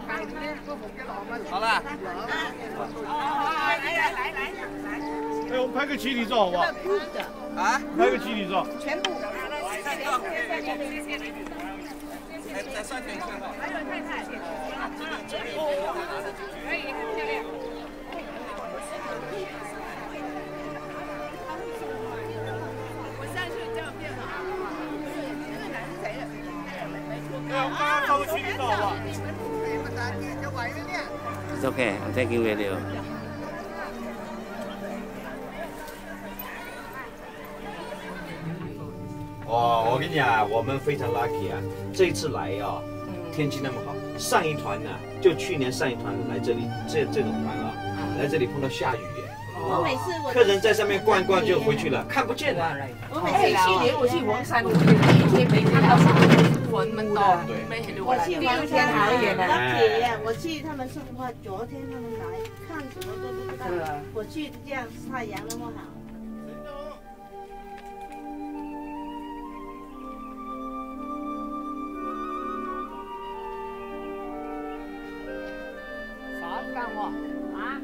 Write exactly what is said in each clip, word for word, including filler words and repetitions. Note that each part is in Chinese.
好了。来来来来来。哎，我们拍个集体照好不好？啊？拍个集体照。全部。再上点看吧。还有太太。可以，漂亮。我上去照片了啊。这个男是谁的？对，我们刚刚照个集体照好不好？ It's okay. I'm taking video. 哦，我跟你讲，我们非常 lucky 啊！这一次来啊，天气那么好。上一团呢，就去年上一团来这里，这这种团啊，来这里碰到下雨耶。 我每次我客人在上面逛逛就回去了，看不见了。 我每次去年我去黄山，我一天没看到云那么多。我去黄山好远啊！姐呀，我去他们说话，昨天他们来看什么都不知道。我去这样太阳那么好。 干活啊！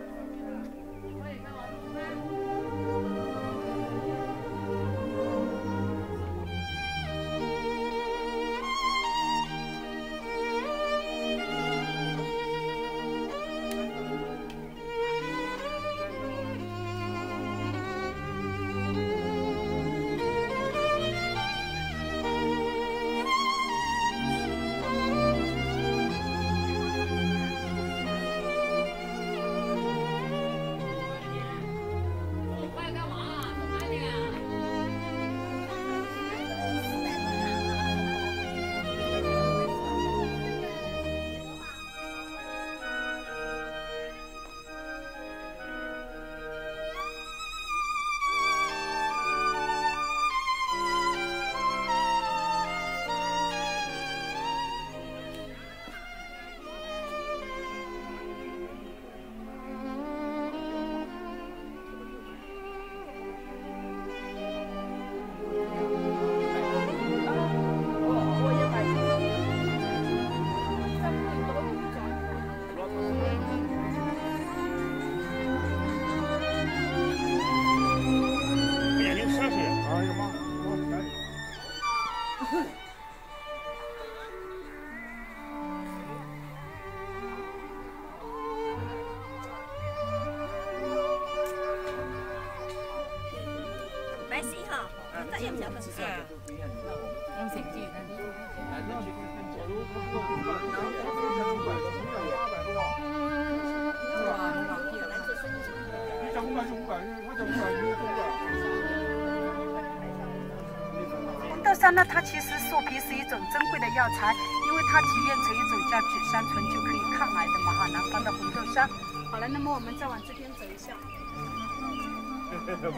豆山呢，它其实树皮是一种珍贵的药材，因为它提炼成一种叫举山醇，就可以抗癌的嘛哈。南方的红豆杉。好了，那么我们再往这边走一下。啊，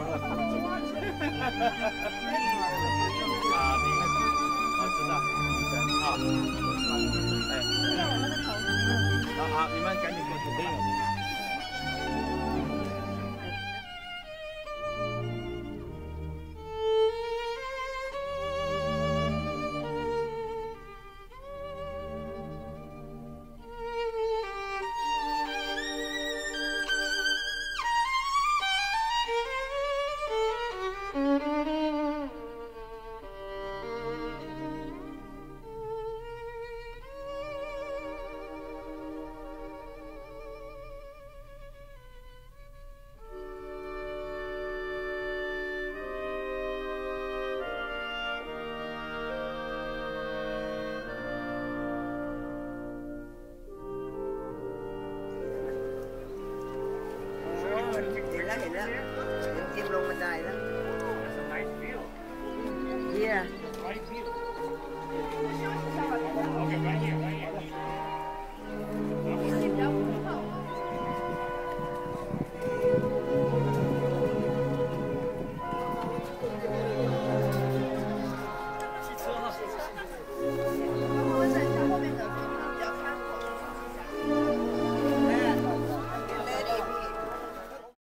我知道，好，哎，好好，你们赶紧过去。 เห็นแล้วเห็นแล้วเตรียมลงบันไดแล้ว